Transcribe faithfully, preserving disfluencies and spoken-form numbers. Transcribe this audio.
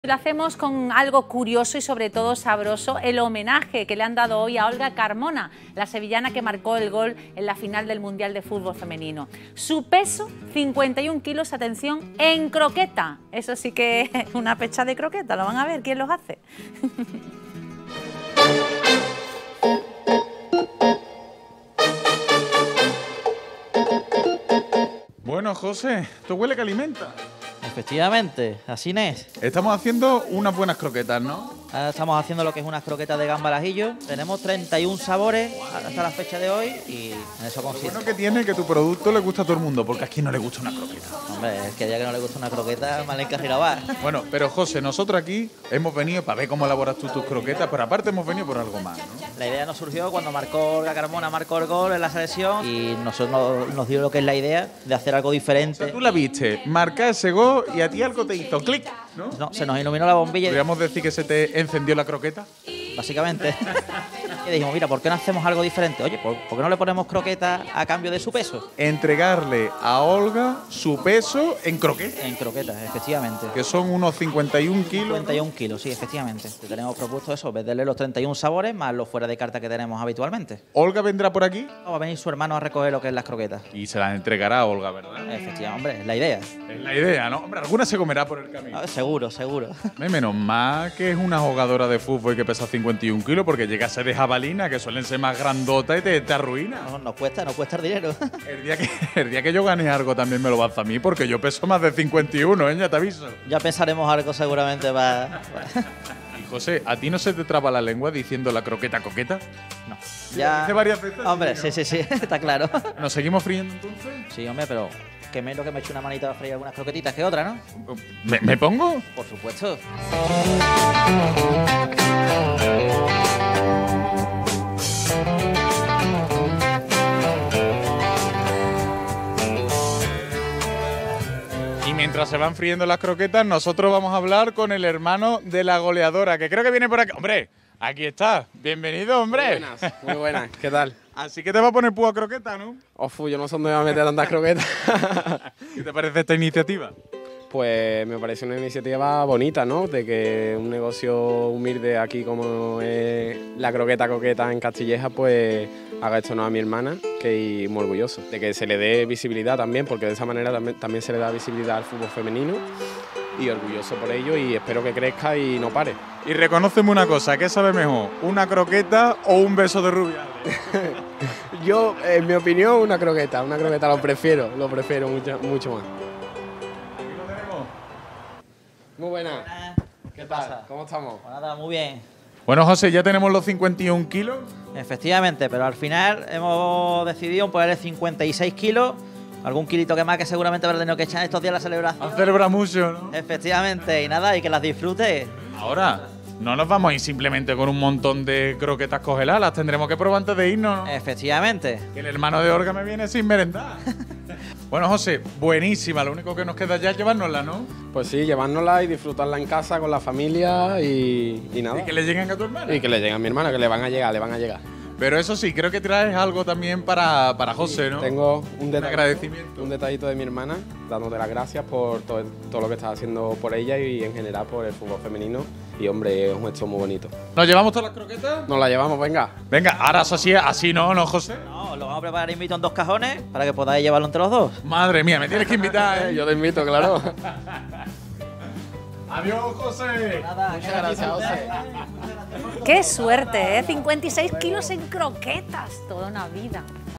Lo hacemos con algo curioso y sobre todo sabroso, el homenaje que le han dado hoy a Olga Carmona, la sevillana que marcó el gol en la final del Mundial de Fútbol Femenino. Su peso, cincuenta y un kilos, atención, en croqueta. Eso sí que es una pecha de croqueta, lo van a ver, ¿quién los hace? Bueno, José, esto huele que alimenta. Efectivamente, así es. Estamos haciendo unas buenas croquetas, ¿no? Ahora estamos haciendo lo que es unas croquetas de gamba al ajillo. Tenemos treinta y un sabores hasta la fecha de hoy y en eso Lo consiste. bueno que tiene que tu producto le gusta a todo el mundo, porque a quién no le gusta una croqueta. Hombre, es que ya que no le gusta una croqueta, mal encarrilado va. Bueno, pero José, nosotros aquí hemos venido para ver cómo elaboras tú tus croquetas, pero aparte hemos venido por algo más, ¿no? La idea nos surgió cuando marcó Olga Carmona, marcó el gol en la selección y nosotros nos, nos dio lo que es la idea de hacer algo O diferente. sea, tú la viste, marcar ese gol y a ti algo te hizo clic, ¿no? No, se nos iluminó la bombilla. ¿Podríamos decir que se te encendió la croqueta? Básicamente. Y dijimos, mira, ¿por qué no hacemos algo diferente? Oye, ¿por, ¿por qué no le ponemos croquetas a cambio de su peso? Entregarle a Olga su peso en croquetas, En croquetas, efectivamente. que son unos cincuenta y un kilos. cincuenta y un kilos, sí, efectivamente. Te tenemos propuesto eso, venderle los treinta y un sabores más los fuera de carta que tenemos habitualmente. Olga vendrá por aquí Va a venir su hermano a recoger lo que es las croquetas. y se las entregará a Olga, ¿verdad? Efectivamente, hombre, es la idea. Es la idea, ¿no? Hombre, alguna se comerá por el camino. Ah, seguro, seguro. Eh, Menos mal que es una jugadora de fútbol que pesa cincuenta y un kilos, porque llega a ser de jabalina, que suelen ser más grandotas y te, te arruina. No, nos cuesta, nos cuesta el dinero. El día, que, el día que yo gane algo también me lo vas a mí, porque yo peso más de cincuenta y uno, ¿eh? Ya te aviso. Ya pensaremos algo seguramente para... Y José, ¿a ti no se te traba la lengua diciendo la croqueta coqueta? No. Ya. Dice varias veces. Hombre, ¿no? sí, sí, sí, está claro. ¿Nos seguimos friendo entonces? Sí, hombre, pero que menos que me eche una manita a freír algunas croquetitas que otra, ¿no? ¿Me, me pongo? Por supuesto. Y mientras se van friendo las croquetas, nosotros vamos a hablar con el hermano de la goleadora, que creo que viene por aquí. ¡Hombre! Aquí está. Bienvenido, hombre. Muy buenas, muy buenas. ¿Qué tal? Así que te va a poner púa croqueta, ¿no? Ofu, yo no sé dónde me voy a meter tantas croquetas. ¿Qué te parece esta iniciativa? Pues me parece una iniciativa bonita, ¿no? De que un negocio humilde aquí como es la croqueta coqueta en Castilleja, pues haga esto no a mi hermana, que y muy orgulloso. De que se le dé visibilidad también, porque de esa manera también, también se le da visibilidad al fútbol femenino. Y orgulloso por ello y espero que crezca y no pare. Y reconóceme una cosa, ¿qué sabe mejor? ¿Una croqueta o un beso de Rubiales? Yo, en mi opinión, una croqueta. Una croqueta lo prefiero, lo prefiero mucho, mucho más. Aquí lo tenemos. Muy buenas. ¿Qué tal? ¿Cómo estamos? Pues nada, muy bien. Bueno, José, ya tenemos los cincuenta y un kilos. Efectivamente, pero al final hemos decidido ponerle cincuenta y seis kilos, algún kilito que más que seguramente habrá tenido que echar estos días a la celebración. Han celebrado mucho, ¿no? Efectivamente, y nada, y que las disfrute. Ahora, no nos vamos a ir simplemente con un montón de croquetas congeladas, las tendremos que probar antes de irnos, ¿no? Efectivamente. Que el hermano de Olga me viene sin merendar. Bueno, José, buenísima, lo único que nos queda ya es llevárnosla, ¿no? Pues sí, llevárnosla y disfrutarla en casa con la familia y, y nada. Y que le lleguen a tu hermana. Y que le lleguen a mi hermana, que le van a llegar, le van a llegar. Pero eso sí, creo que traes algo también para, para José, ¿no? Tengo un, Un detallito, agradecimiento. un detallito de mi hermana, dándote las gracias por todo, todo lo que estás haciendo por ella y en general por el fútbol femenino. Y hombre, es un gesto muy bonito. ¿Nos llevamos todas las croquetas? Nos la llevamos, venga. Venga, ahora eso sí, así no, ¿no, José? No, lo vamos a preparar invito en dos cajones para que podáis llevarlo entre los dos. Madre mía, me tienes que invitar, ¿eh? Yo te invito, claro. Adiós, José. Nada, Muchas gracias, José. ¡Qué suerte, eh! cincuenta y seis kilos en croquetas, toda una vida.